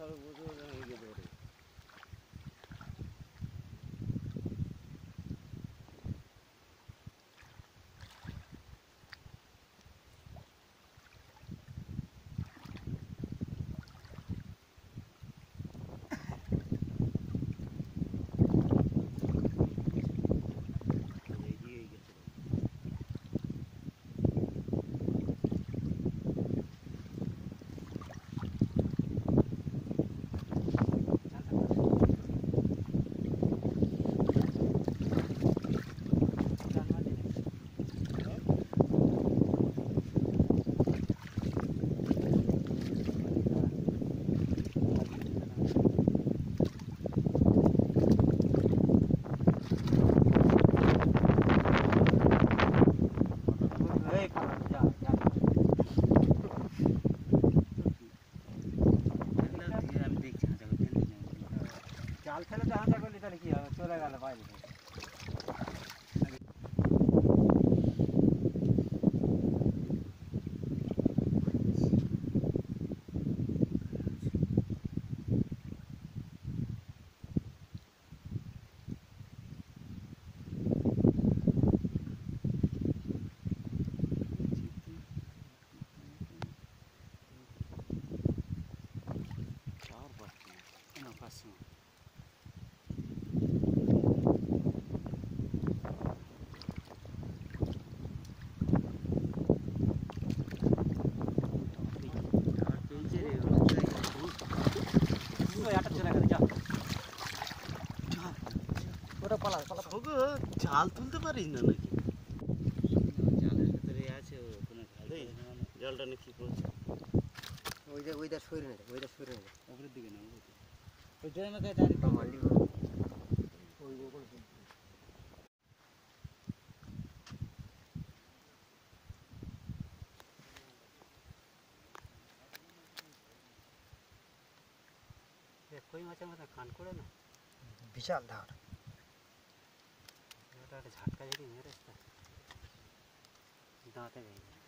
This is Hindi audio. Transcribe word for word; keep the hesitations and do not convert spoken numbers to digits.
जाल फेले जहाँ तक लिटर किया चले गया भाई জাল তুলতে পারিস না নাকি? জালের ভিতরে আছে ওখানে জলটা নিয়ে কি করছে? ওইটা ওইটা সরে নেই ওইটা সরে নেই উপরের দিকে না ওই ড্রেনে তাই তারি মালি ওই ওপর कोई माचा में खान कोड़े ना विशाल धार झटका जी मेरे दांते गए